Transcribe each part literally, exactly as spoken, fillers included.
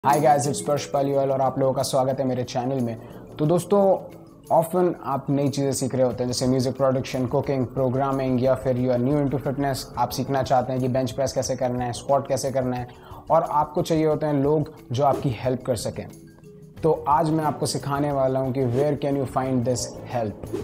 Hi guys, it's Parsh Paliwal और आप लोगों का स्वागत है मेरे चैनल में। तो दोस्तों, ऑफन आप नई चीज़ें सीख रहे होते हैं जैसे म्यूज़िक प्रोडक्शन, कुकिंग, प्रोग्रामिंग, या फिर you are new into fitness. आप सीखना चाहते हैं कि बेंच प्रेस कैसे करना है, स्क्वाट कैसे करना है, और आपको चाहिए होते हैं लोग जो आपकी हेल्प कर सकें। तो आज मैं आपको सिखाने वाला हूँ कि where can you find this help.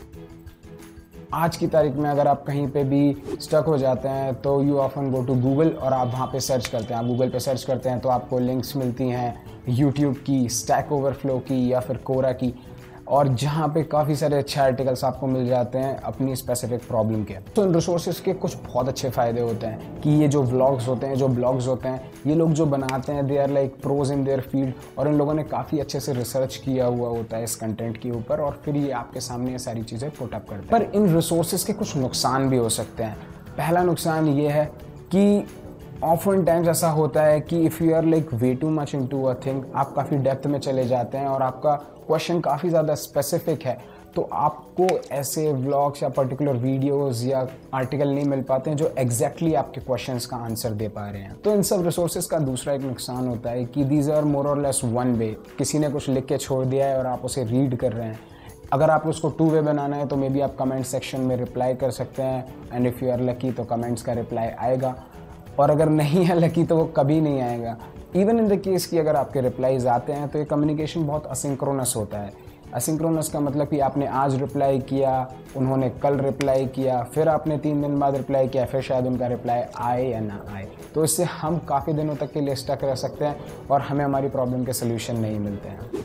आज की तारीख में अगर आप कहीं पे भी स्टक हो जाते हैं तो you often go to Google और आप वहाँ पे सर्च करते हैं। आप गूगल पे सर्च करते हैं तो आपको लिंक्स मिलती हैं यूट्यूब की, स्टैक ओवरफ्लो की, या फिर कोरा की, और जहाँ पे काफ़ी सारे अच्छे आर्टिकल्स आपको मिल जाते हैं अपनी स्पेसिफिक प्रॉब्लम के। तो इन रिसोर्सेज के कुछ बहुत अच्छे फ़ायदे होते हैं कि ये जो व्लॉग्स होते हैं, जो ब्लॉग्स होते हैं, ये लोग जो बनाते हैं they are like pros in their field, और इन लोगों ने काफ़ी अच्छे से रिसर्च किया हुआ होता है इस कंटेंट के ऊपर, और फिर ये आपके सामने ये सारी चीज़ें पुट अप करते हैं। पर इन रिसोर्सेज के कुछ नुकसान भी हो सकते हैं। पहला नुकसान ये है कि ऑफन टाइम्स ऐसा होता है कि if you are like way too much into a thing, आप काफ़ी डेप्थ में चले जाते हैं और आपका क्वेश्चन काफ़ी ज़्यादा स्पेसिफिक है, तो आपको ऐसे व्लॉग्स या पर्टिकुलर वीडियोस या आर्टिकल नहीं मिल पाते हैं जो एग्जैक्टली आपके क्वेश्चंस का आंसर दे पा रहे हैं। तो इन सब रिसोर्सेज का दूसरा एक नुकसान होता है कि दीज आर मोर और लेस वन वे। किसी ने कुछ लिख के छोड़ दिया है और आप उसे रीड कर रहे हैं। अगर आप उसको टू वे बनाना है तो मे बी आप कमेंट सेक्शन में रिप्लाई कर सकते हैं, and if you are lucky तो कमेंट्स का रिप्लाई आएगा, और अगर नहीं है लकी तो वो कभी नहीं आएगा। इवन इन द केस कि अगर आपके रिप्लाईज आते हैं तो ये कम्युनिकेशन बहुत असिंक्रोनस होता है। असिंक्रोनस का मतलब कि आपने आज रिप्लाई किया, उन्होंने कल रिप्लाई किया, फिर आपने तीन दिन बाद रिप्लाई किया, फिर शायद उनका रिप्लाई आए या ना आए। तो इससे हम काफ़ी दिनों तक के लिए स्टक रह सकते हैं और हमें हमारी प्रॉब्लम के सोल्यूशन नहीं मिलते हैं।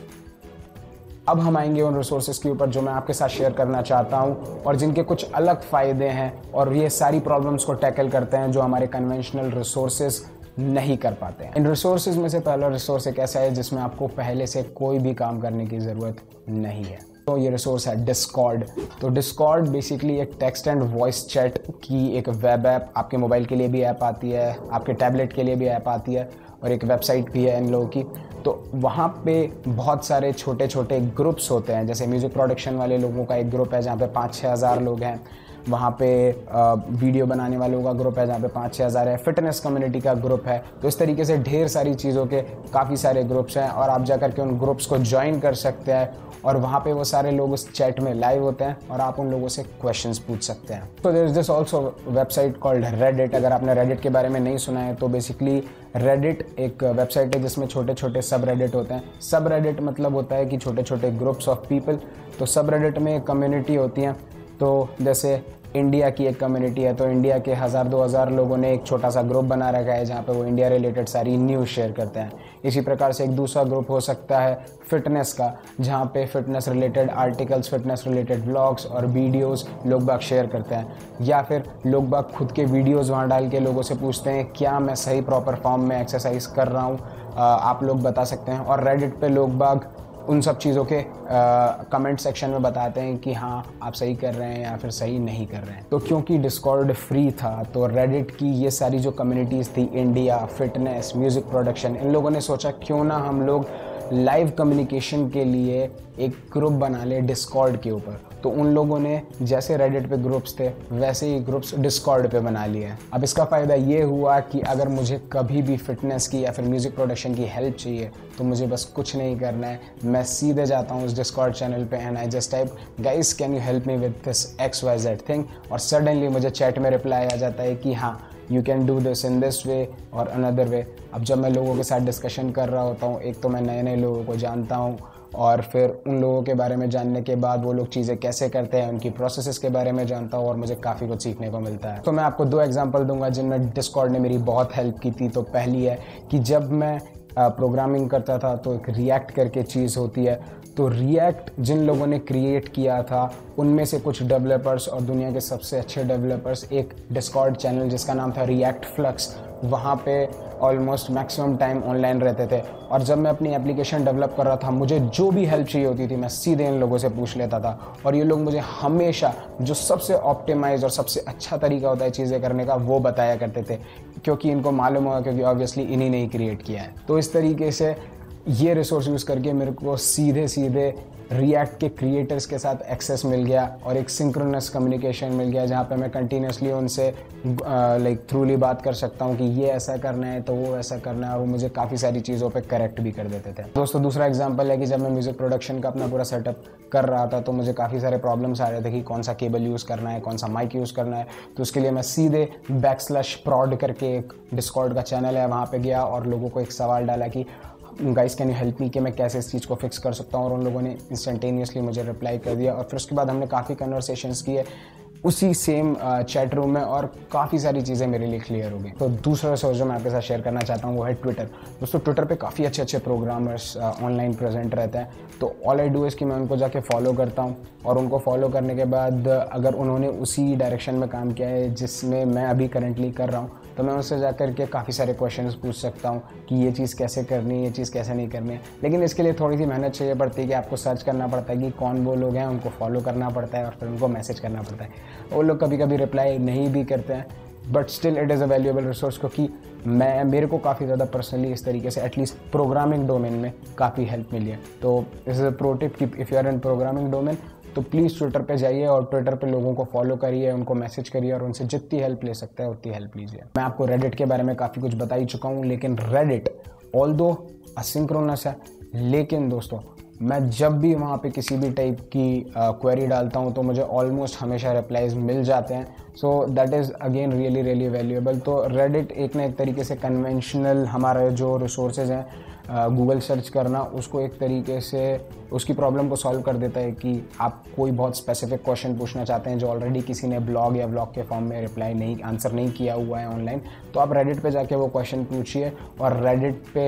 अब हम आएंगे उन रिसोर्सेज के ऊपर जो मैं आपके साथ शेयर करना चाहता हूं और जिनके कुछ अलग फ़ायदे हैं, और ये सारी प्रॉब्लम्स को टैकल करते हैं जो हमारे कन्वेंशनल रिसोर्सेज नहीं कर पाते हैं। इन रिसोर्सेज में से पहला रिसोर्स एक ऐसा है जिसमें आपको पहले से कोई भी काम करने की ज़रूरत नहीं है। तो ये रिसोर्स है डिस्कॉर्ड। तो डिस्कॉर्ड बेसिकली एक टेक्स्ट एंड वॉइस चैट की एक वेब ऐप, आपके मोबाइल के लिए भी ऐप आती है, आपके टैबलेट के लिए भी ऐप आती है, और एक वेबसाइट भी है इन लोगों की। तो वहाँ पे बहुत सारे छोटे छोटे ग्रुप्स होते हैं। जैसे म्यूज़िक प्रोडक्शन वाले लोगों का एक ग्रुप है जहाँ पे पाँच छः हज़ार लोग हैं। वहाँ पे वीडियो बनाने वालों का ग्रुप है जहाँ पे पाँच छः हज़ार है। फिटनेस कम्युनिटी का ग्रुप है। तो इस तरीके से ढेर सारी चीज़ों के काफ़ी सारे ग्रुप्स हैं, और आप जा कर के उन ग्रुप्स को ज्वाइन कर सकते हैं, और वहाँ पे वो सारे लोग उस चैट में लाइव होते हैं और आप उन लोगों से क्वेश्चंस पूछ सकते हैं। तो there is this also website called Reddit. अगर आपने रेडिट के बारे में नहीं सुना है तो बेसिकली रेडिट एक वेबसाइट है जिसमें छोटे छोटे सब रेडिट होते हैं। सब रेडिट मतलब होता है कि छोटे छोटे ग्रुप्स ऑफ पीपल। तो सब रेडिट में एक कम्युनिटी होती है। तो जैसे इंडिया की एक कम्युनिटी है, तो इंडिया के हज़ार दो हज़ार लोगों ने एक छोटा सा ग्रुप बना रखा है जहाँ पे वो इंडिया रिलेटेड सारी न्यूज़ शेयर करते हैं। इसी प्रकार से एक दूसरा ग्रुप हो सकता है फिटनेस का, जहाँ पे fitness related articles, fitness related vlogs और वीडियोस लोग बाग शेयर करते हैं, या फिर लोग बाग खुद के वीडियोस वहाँ डाल के लोगों से पूछते हैं क्या मैं सही प्रॉपर फॉर्म में एक्सरसाइज कर रहा हूँ, आप लोग बता सकते हैं। और रेडिट पे लोग बाग उन सब चीज़ों के कमेंट सेक्शन में बताते हैं कि हाँ आप सही कर रहे हैं या फिर सही नहीं कर रहे हैं। तो क्योंकि डिस्कॉर्ड फ्री था तो रेडिट की ये सारी जो कम्युनिटीज़ थी, इंडिया, फिटनेस, म्यूज़िक प्रोडक्शन, इन लोगों ने सोचा क्यों ना हम लोग लाइव कम्युनिकेशन के लिए एक ग्रुप बना ले डिस्कॉर्ड के ऊपर। तो उन लोगों ने जैसे रेडिट पे ग्रुप्स थे वैसे ही ग्रुप्स डिस्कॉर्ड पे बना लिए हैं। अब इसका फ़ायदा ये हुआ कि अगर मुझे कभी भी फिटनेस की या फिर म्यूज़िक प्रोडक्शन की हेल्प चाहिए तो मुझे बस कुछ नहीं करना है, मैं सीधे जाता हूँ उस डिस्कॉर्ड चैनल पे and I just type guys can you help me with this X Y Z thing, और सडनली मुझे चैट में रिप्लाई आ जाता है कि हाँ you can do this in this way और अनदर वे। अब जब मैं लोगों के साथ डिस्कशन कर रहा होता हूँ, एक तो मैं नए नए लोगों को जानता हूँ, और फिर उन लोगों के बारे में जानने के बाद वो लोग चीज़ें कैसे करते हैं, उनकी प्रोसेसेस के बारे में जानता हूँ, और मुझे काफ़ी कुछ सीखने को मिलता है। तो मैं आपको दो एग्जांपल दूंगा जिनमें डिस्कॉर्ड ने मेरी बहुत हेल्प की थी। तो पहली है कि जब मैं प्रोग्रामिंग करता था तो एक रिएक्ट करके चीज़ होती है। तो रिएक्ट जिन लोगों ने क्रिएट किया था उनमें से कुछ डेवलपर्स और दुनिया के सबसे अच्छे डेवलपर्स एक डिस्कॉर्ड चैनल जिसका नाम था रिएक्ट फ्लक्स, वहाँ पे ऑलमोस्ट मैक्सिमम टाइम ऑनलाइन रहते थे। और जब मैं अपनी एप्लीकेशन डेवलप कर रहा था, मुझे जो भी हेल्प चाहिए होती थी मैं सीधे इन लोगों से पूछ लेता था, और ये लोग मुझे हमेशा जो सबसे ऑप्टिमाइज और सबसे अच्छा तरीका होता है चीज़ें करने का वो बताया करते थे, क्योंकि इनको मालूम होगा, क्योंकि ऑब्वियसली इन्हीं ने ही क्रिएट किया है। तो इस तरीके से ये रिसोर्स यूज़ करके मेरे को सीधे सीधे रिएक्ट के क्रिएटर्स के साथ एक्सेस मिल गया और एक सिंक्रोनस कम्युनिकेशन मिल गया, जहाँ पे मैं कंटिन्यूसली उनसे लाइक थ्रूली बात कर सकता हूँ कि ये ऐसा करना है तो वो ऐसा करना है, और वो मुझे काफ़ी सारी चीज़ों पे करेक्ट भी कर देते थे। दोस्तों दूसरा एग्जांपल है कि जब मैं म्यूज़िक प्रोडक्शन का अपना पूरा सेटअप कर रहा था तो मुझे काफ़ी सारे प्रॉब्लम्स आ रहे थे कि कौन सा केबल यूज़ करना है, कौन सा माइक यूज़ करना है। तो उसके लिए मैं सीधे बैक स्लैश प्रॉड करके एक डिस्कॉर्ड का चैनल है, वहाँ पर गया और लोगों को एक सवाल डाला कि guys can you help me, कि मैं कैसे इस चीज़ को फिक्स कर सकता हूँ, और उन लोगों ने इंस्टेंटेनियसली मुझे रिप्लाई कर दिया। और फिर उसके बाद हमने काफ़ी कन्वर्सेशंस किए उसी सेम चैट रूम में, और काफ़ी सारी चीज़ें मेरे लिए क्लियर हो गई। तो दूसरा रिसोर्स जो मैं आपके साथ शेयर करना चाहता हूँ वो है ट्विटर। दोस्तों ट्विटर पे काफ़ी अच्छे अच्छे प्रोग्रामर्स ऑनलाइन प्रेजेंट रहते हैं, तो ऑल आई डू इज़ कि मैं उनको जाके फॉलो करता हूँ, और उनको फॉलो करने के बाद अगर उन्होंने उसी डायरेक्शन में काम किया है जिसमें मैं अभी करंटली कर रहा हूँ, तो मैं उससे जाकर के काफ़ी सारे क्वेश्चंस पूछ सकता हूँ कि ये चीज़ कैसे करनी है, ये चीज़ कैसे नहीं करनी है। लेकिन इसके लिए थोड़ी सी मेहनत चाहिए पड़ती है कि आपको सर्च करना पड़ता है कि कौन वो लोग हैं, उनको फॉलो करना पड़ता है और फिर उनको मैसेज करना पड़ता है। वो लोग कभी कभी रिप्लाई नहीं भी करते हैं, but still it is a valuable resource, क्योंकि मैं मेरे को काफ़ी ज़्यादा पर्सनली इस तरीके से एटलीस्ट प्रोग्रामिंग डोमेन में काफ़ी हेल्प मिली है। तो इस इज़ अ प्रो टिप कि if you are in programming domain तो प्लीज़ ट्विटर पे जाइए और ट्विटर पे लोगों को फॉलो करिए, उनको मैसेज करिए और उनसे जितनी हेल्प ले सकते हैं उतनी हेल्प लीजिए। मैं आपको रेडिट के बारे में काफ़ी कुछ बता ही चुका हूँ, लेकिन रेडिट ऑल्दो असिंक्रोनस है, लेकिन दोस्तों मैं जब भी वहाँ पे किसी भी टाइप की क्वेरी डालता हूँ तो मुझे ऑलमोस्ट हमेशा रिप्लाईज मिल जाते हैं। So that is again really really valuable. तो रेडिट एक ना एक तरीके से कन्वेंशनल हमारे जो रिसोर्सेज हैं, गूगल सर्च करना, उसको एक तरीके से उसकी प्रॉब्लम को सॉल्व कर देता है कि आप कोई बहुत स्पेसिफिक क्वेश्चन पूछना चाहते हैं जो ऑलरेडी किसी ने ब्लॉग या व्लॉग के फॉर्म में रिप्लाई नहीं आंसर नहीं किया हुआ है ऑनलाइन, तो आप रेडिट पे जाके वो क्वेश्चन पूछिए, और रेडिट पे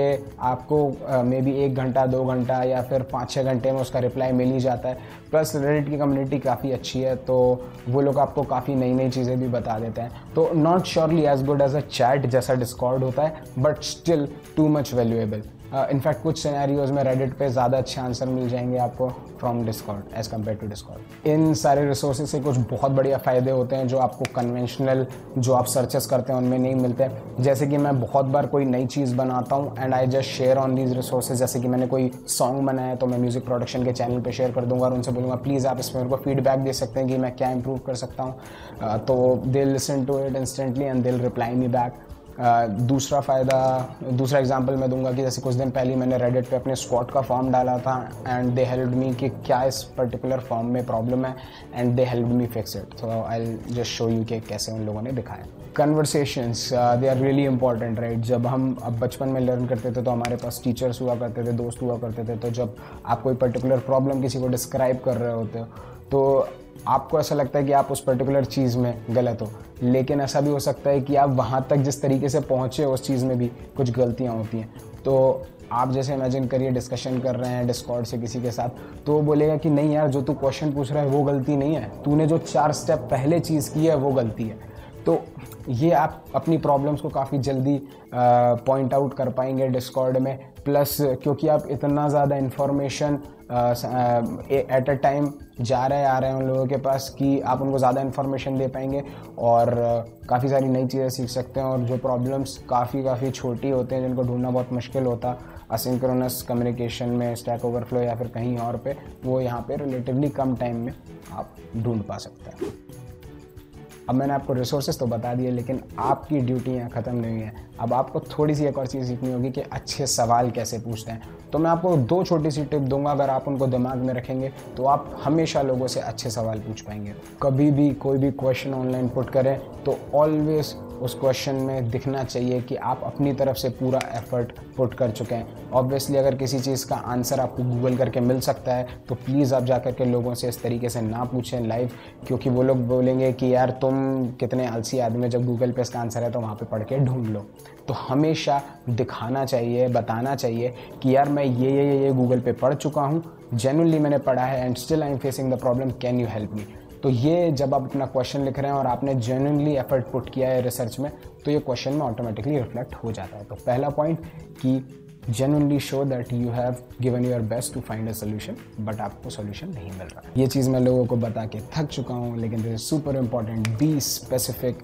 आपको मे बी एक घंटा दो घंटा या फिर पाँच छः घंटे में उसका रिप्लाई मिल ही जाता है। प्लस रेडिट की कम्युनिटी काफ़ी अच्छी है, तो वो लोग आपको काफ़ी नई नई चीज़ें भी बता देते हैं। तो not surely as good as a chat जैसा डिस्कॉर्ड होता है, but still too much valuable. In fact कुछ सिनेरियोज में रेडिट पे ज़्यादा अच्छे आंसर मिल जाएंगे आपको from Discord as compare to Discord. इन सारे रिसोर्सेज से कुछ बहुत बढ़िया फ़ायदे होते हैं जो आपको कन्वेंशनल जो आप सर्चेस करते हैं उनमें नहीं मिलते। जैसे कि मैं बहुत बार कोई नई चीज़ बनाता हूँ and I just share on these resources. जैसे कि मैंने कोई सॉन्ग बनाया है तो मैं म्यूज़िक प्रोडक्शन के चैनल पे शेयर कर दूंगा और उनसे बोलूँगा प्लीज़ आप इसमें मेरे को फीडबैक दे सकते हैं कि मैं क्या इंप्रूव कर सकता हूँ। तो they listen to it instantly and they will reply me back. Uh, दूसरा फ़ायदा दूसरा एग्जांपल मैं दूंगा कि जैसे कुछ दिन पहले मैंने रेडिट पे अपने स्क्वाट का फॉर्म डाला था एंड दे हेल्प्ड मी कि क्या इस पर्टिकुलर फॉर्म में प्रॉब्लम है and they helped me fix it. So I will just show you कि कैसे उन लोगों ने दिखाया। Conversations they are really important right. जब हम अब बचपन में लर्न करते थे तो हमारे पास टीचर्स हुआ करते थे, दोस्त हुआ करते थे, तो जब आप कोई पर्टिकुलर प्रॉब्लम किसी को डिस्क्राइब कर रहे होते हो तो आपको ऐसा लगता है कि आप उस पर्टिकुलर चीज़ में गलत हो, लेकिन ऐसा भी हो सकता है कि आप वहाँ तक जिस तरीके से पहुँचे उस चीज़ में भी कुछ गलतियाँ होती हैं। तो आप जैसे इमेजिन करिए डिस्कशन कर रहे हैं डिस्कॉर्ड से किसी के साथ, तो वो बोलेगा कि नहीं यार जो तू क्वेश्चन पूछ रहा है वो गलती नहीं है, तूने जो चार स्टेप पहले चीज़ की है वो गलती है। तो ये आप अपनी प्रॉब्लम्स को काफ़ी जल्दी पॉइंट आउट कर पाएंगे डिस्कॉर्ड में। प्लस क्योंकि आप इतना ज़्यादा इन्फॉर्मेशन एट अ टाइम जा रहे आ रहे हैं उन लोगों के पास कि आप उनको ज़्यादा इन्फॉर्मेशन दे पाएंगे और काफ़ी सारी नई चीज़ें सीख सकते हैं। और जो प्रॉब्लम्स काफ़ी काफ़ी छोटी होते हैं जिनको ढूंढना बहुत मुश्किल होता असिंक्रोनस कम्युनिकेशन में, स्टैक ओवरफ्लो या फिर कहीं और पे, वो यहाँ पे रिलेटिवली कम टाइम में आप ढूंढ पा सकते हैं। अब मैंने आपको रिसोर्सेज तो बता दिए, लेकिन आपकी ड्यूटी यहाँ ख़त्म नहीं है। अब आपको थोड़ी सी एक और चीज़ सीखनी होगी कि अच्छे सवाल कैसे पूछते हैं। तो मैं आपको दो छोटी सी टिप दूंगा, अगर आप उनको दिमाग में रखेंगे तो आप हमेशा लोगों से अच्छे सवाल पूछ पाएंगे। कभी भी कोई भी क्वेश्चन ऑनलाइन पुट करें तो ऑलवेज उस क्वेश्चन में दिखना चाहिए कि आप अपनी तरफ से पूरा एफर्ट पुट कर चुके हैं। ऑब्वियसली अगर किसी चीज़ का आंसर आपको गूगल करके मिल सकता है तो प्लीज़ आप जा कर के लोगों से इस तरीके से ना पूछें लाइव, क्योंकि वो लोग बोलेंगे कि यार तुम कितने आलसी आदमी, जब गूगल पे इसका आंसर है तो वहाँ पे पढ़ के ढूंढ लो। तो हमेशा दिखाना चाहिए, बताना चाहिए कि यार मैं ये ये ये ये गूगल पे पढ़ चुका हूँ, जेन्युइनली मैंने पढ़ा है and still I am facing the problem, can you help me. तो ये जब आप अपना क्वेश्चन लिख रहे हैं और आपने जेन्युइनली एफर्ट पुट किया है रिसर्च में, तो ये क्वेश्चन में ऑटोमेटिकली रिफ्लेक्ट हो जाता है। तो पहला पॉइंट कि genuinely show that you have given your best to find a solution, but आपको solution नहीं मिल रहा। ये चीज़ मैं लोगों को बता के थक चुका हूँ, लेकिन this is super important, be specific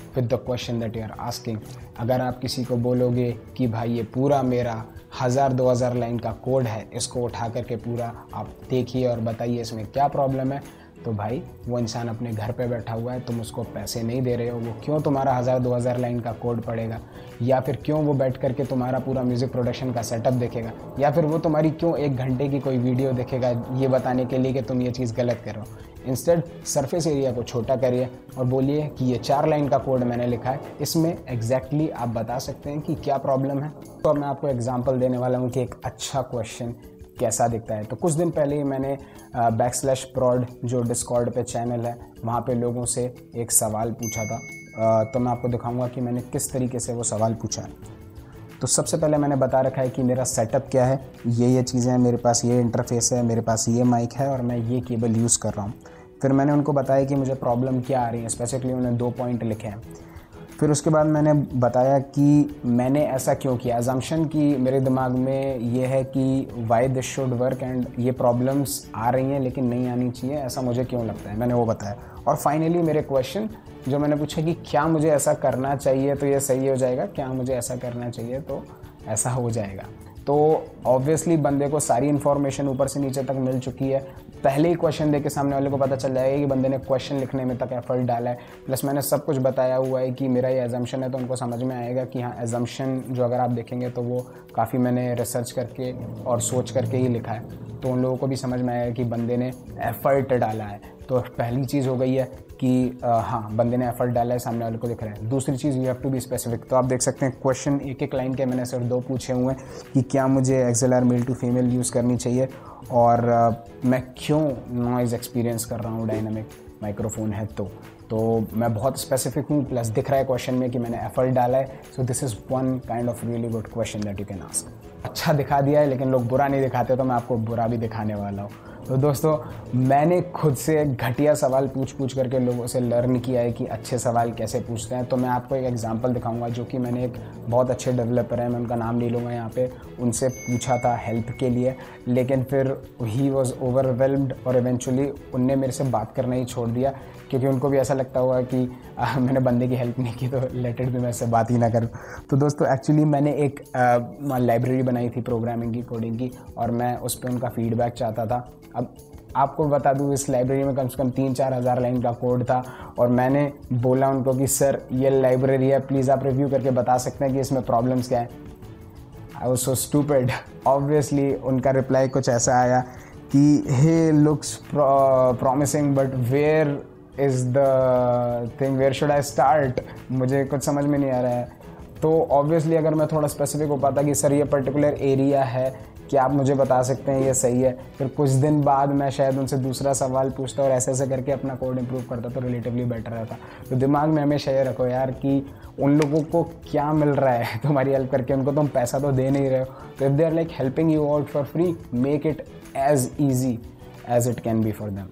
with the question that you are asking. अगर आप किसी को बोलोगे कि भाई ये पूरा मेरा हज़ार दो हज़ार लाइन का कोड है, इसको उठा करके पूरा आप देखिए और बताइए इसमें क्या प्रॉब्लम है, तो भाई वो इंसान अपने घर पे बैठा हुआ है, तुम उसको पैसे नहीं दे रहे हो, वो क्यों तुम्हारा हज़ार दो हज़ार लाइन का कोड पढ़ेगा, या फिर क्यों वो बैठ करके तुम्हारा पूरा म्यूज़िक प्रोडक्शन का सेटअप देखेगा, या फिर वो तुम्हारी क्यों एक घंटे की कोई वीडियो देखेगा ये बताने के लिए कि तुम ये चीज़ गलत कर रहे हो। इंस्टेड सरफेस एरिया को छोटा करिए और बोलिए कि ये चार लाइन का कोड मैंने लिखा है, इसमें एग्जैक्टली आप बता सकते हैं कि क्या प्रॉब्लम है। तो मैं आपको एग्जाम्पल देने वाला हूँ कि एक अच्छा क्वेश्चन कैसा दिखता है। तो कुछ दिन पहले ही मैंने बैक स्लैश प्रॉड जो डिस्कॉर्ड पे चैनल है वहाँ पे लोगों से एक सवाल पूछा था। आ, तो मैं आपको दिखाऊंगा कि मैंने किस तरीके से वो सवाल पूछा है। तो सबसे पहले मैंने बता रखा है कि मेरा सेटअप क्या है, ये ये चीज़ें हैं, मेरे पास ये इंटरफेस है, मेरे पास ये माइक है और मैं ये केबल यूज़ कर रहा हूँ। फिर मैंने उनको बताया कि मुझे प्रॉब्लम क्या आ रही है, स्पेसिफिकली उन्होंने दो पॉइंट लिखे हैं। फिर उसके बाद मैंने बताया कि मैंने ऐसा क्यों किया। अजम्पशन की मेरे दिमाग में ये है कि why this should work and ये प्रॉब्लम्स आ रही हैं लेकिन नहीं आनी चाहिए, ऐसा मुझे क्यों लगता है, मैंने वो बताया। और फाइनली मेरे क्वेश्चन जो मैंने पूछा कि क्या मुझे ऐसा करना चाहिए तो ये सही हो जाएगा, क्या मुझे ऐसा करना चाहिए तो ऐसा हो जाएगा। तो ऑब्वियसली बंदे को सारी इन्फॉर्मेशन ऊपर से नीचे तक मिल चुकी है। पहले ही क्वेश्चन देख के सामने वाले को पता चल जाएगा कि बंदे ने क्वेश्चन लिखने में तक एफर्ट डाला है, प्लस मैंने सब कुछ बताया हुआ है कि मेरा ये एजम्पशन है, तो उनको समझ में आएगा कि हाँ एजम्पशन जो अगर आप देखेंगे तो वो काफ़ी मैंने रिसर्च करके और सोच करके ही लिखा है। तो उन लोगों को भी समझ में आएगा कि बंदे ने एफर्ट डाला है। तो पहली चीज़ हो गई है कि आ, हाँ बंदे ने एफर्ट डाला है, सामने वाले को दिख रहा है। दूसरी चीज़ you have to be specific. तो आप देख सकते हैं क्वेश्चन एक एक लाइन के मैंने सिर्फ दो पूछे हुए हैं कि क्या मुझे XLR male to female use करनी चाहिए और आ, मैं क्यों नॉइज़ एक्सपीरियंस कर रहा हूँ डायनामिक माइक्रोफोन है। तो तो मैं बहुत स्पेसिफिक हूँ, प्लस दिख रहा है क्वेश्चन में कि मैंने एफर्ट डाला है। So this is one kind of really good question that you can ask. अच्छा दिखा दिया है लेकिन लोग बुरा नहीं दिखाते, तो मैं आपको बुरा भी दिखाने वाला हूँ। तो दोस्तों मैंने खुद से घटिया सवाल पूछ पूछ करके लोगों से लर्न किया है कि अच्छे सवाल कैसे पूछते हैं। तो मैं आपको एक एग्जांपल दिखाऊंगा जो कि मैंने एक बहुत अच्छे डेवलपर है, मैं उनका नाम नहीं लूँगा यहाँ पे, उनसे पूछा था हेल्प के लिए, लेकिन फिर ही वॉज ओवरवेल्म्ड और इवेंचुअली उनने मेरे से बात करना ही छोड़ दिया, क्योंकि उनको भी ऐसा लगता हुआ कि आ, मैंने बंदे की हेल्प नहीं की तो लेट इट भी मैं इससे बात ही ना करूँ। तो दोस्तों एक्चुअली मैंने एक लाइब्रेरी बनाई थी प्रोग्रामिंग की, कोडिंग की, और मैं उस पर उनका फीडबैक चाहता था। अब आपको बता दूँ इस लाइब्रेरी में कम से कम तीन चार हज़ार लाइन का कोड था और मैंने बोला उनको कि सर ये लाइब्रेरी है, प्लीज़ आप रिव्यू करके बता सकते हैं कि इसमें प्रॉब्लम्स क्या है। I was so stupid. Obviously उनका रिप्लाई कुछ ऐसा आया कि hey looks promising but where is the thing, where should I start, मुझे कुछ समझ में नहीं आ रहा है। तो ऑब्वियसली अगर मैं थोड़ा स्पेसिफिक हो पाता कि सर ये पर्टिकुलर एरिया है, क्या आप मुझे बता सकते हैं ये सही है, फिर कुछ दिन बाद मैं शायद उनसे दूसरा सवाल पूछता और ऐसे ऐसे करके अपना कोड इंप्रूव करता तो रिलेटिवली बेटर रहता। तो दिमाग में हमेशा ये रखो यार कि उन लोगों को क्या मिल रहा है तुम्हारी हेल्प करके, उनको तुम पैसा तो दे नहीं रहे हो। तो if they are like helping you out for free, make it as easy as it can be for them.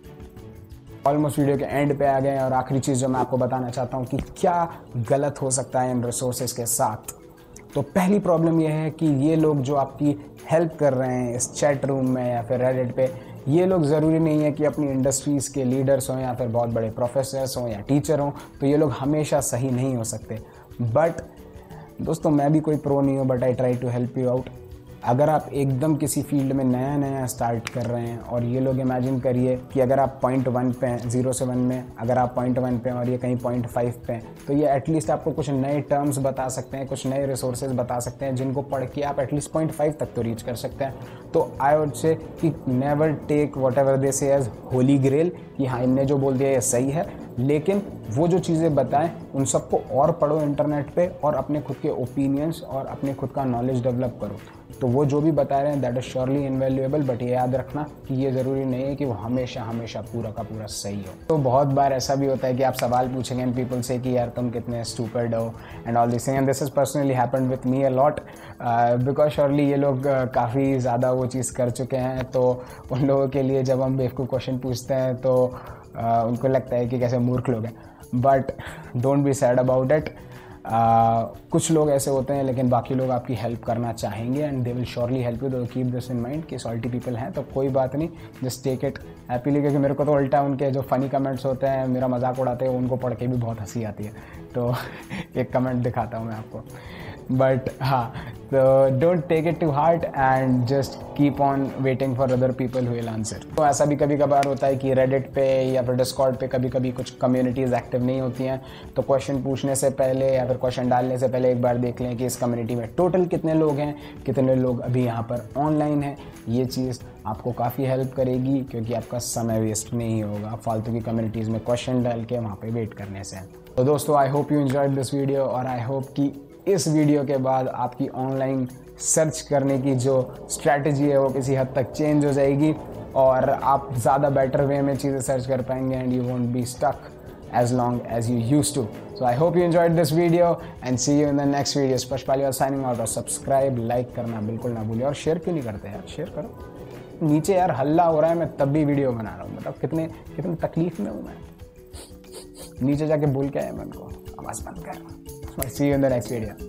Almost video के एंड पे आ गए और आखिरी चीज़ जो मैं आपको बताना चाहता हूँ कि क्या गलत हो सकता है इन रिसोर्सेज के साथ। तो पहली प्रॉब्लम यह है कि ये लोग जो आपकी हेल्प कर रहे हैं इस चैट रूम में या फिर रेडिट पे, ये लोग ज़रूरी नहीं है कि अपनी इंडस्ट्रीज़ के लीडर्स हों या फिर बहुत बड़े प्रोफेसर्स हों या टीचर हों, तो ये लोग हमेशा सही नहीं हो सकते। बट दोस्तों मैं भी कोई प्रो नहीं हूँ, but I try to help you out. अगर आप एकदम किसी फील्ड में नया नया स्टार्ट कर रहे हैं और ये लोग इमेजिन करिए कि अगर आप पॉइंट वन पे हैं, जीरो से वन में अगर आप पॉइंट वन पे हैं और ये कहीं पॉइंट फाइव पे हैं, तो ये एटलीस्ट आपको कुछ नए टर्म्स बता सकते हैं, कुछ नए रिसोर्सेज बता सकते हैं जिनको पढ़ के आप एटलीस्ट पॉइंट फाइव तक तो रीच कर सकते हैं। तो आई वुड से कि never take whatever they say as Holi ग्रेल कि हाँ इनने जो बोल दिया ये सही है, लेकिन वो जो चीज़ें बताएं उन सबको और पढ़ो इंटरनेट पे और अपने खुद के ओपिनियंस और अपने खुद का नॉलेज डेवलप करो। तो वो जो भी बता रहे हैं that is surely invaluable, but ये याद रखना कि ये ज़रूरी नहीं है कि वो हमेशा हमेशा पूरा का पूरा सही हो। तो बहुत बार ऐसा भी होता है कि आप सवाल पूछेंगे एंड पीपल से कि यार तुम कितने स्टूपिड हो and all this thing, and this is personally happened with me a lot because surely ये लोग uh, काफ़ी ज़्यादा वो चीज़ कर चुके हैं। तो उन लोगों के लिए जब हम बेवकूफ़ क्वेश्चन पूछते हैं तो uh, उनको लगता है कि कैसे मूर्ख लोग हैं, but don't be sad about it. कुछ लोग ऐसे होते हैं लेकिन बाकी लोग आपकी हेल्प करना चाहेंगे and they will surely help you. Though keep this in mind कि सॉल्टी पीपल हैं तो कोई बात नहीं, जस्ट टेक इट हैप्पीली। क्योंकि मेरे को तो उल्टा उनके जो फनी कमेंट्स होते हैं, मेरा मजाक उड़ाते हैं, उनको पढ़ के भी बहुत हंसी आती है। तो एक कमेंट दिखाता हूँ मैं आपको, बट हाँ, तो don't take it to heart and just keep on waiting for other people who will answer. तो ऐसा भी कभी कभार होता है कि रेडिट पे या फिर डिस्कॉर्ड पे कभी कभी कुछ कम्युनिटीज़ एक्टिव नहीं होती हैं, तो क्वेश्चन पूछने से पहले या फिर क्वेश्चन डालने से पहले एक बार देख लें कि इस कम्युनिटी में टोटल कितने लोग हैं, कितने लोग अभी यहाँ पर ऑनलाइन हैं। ये चीज़ आपको काफ़ी हेल्प करेगी क्योंकि आपका समय वेस्ट नहीं होगा फालतू की कम्युनिटीज़ में क्वेश्चन डाल के वहाँ पर वेट करने से। तो दोस्तों, I hope you enjoyed this video और आई होप कि इस वीडियो के बाद आपकी ऑनलाइन सर्च करने की जो स्ट्रैटेजी है वो किसी हद तक चेंज हो जाएगी और आप ज़्यादा बेटर वे में चीज़ें सर्च कर पाएंगे and you won't be stuck as long as you used to. So I hope you enjoyed this video and see you in the next video. Sparsh Paliwal signing out और सब्सक्राइब लाइक करना बिल्कुल ना भूलिए और शेयर क्यों नहीं करते यार, शेयर करो। नीचे यार हल्ला हो रहा है, मैं तब भी वीडियो बना रहा हूँ, मतलब कितने कितने तकलीफ में हूँ मैं। नीचे जाके बोल के आया मैं उनको आवाज़ बंद कर। See you in the next video.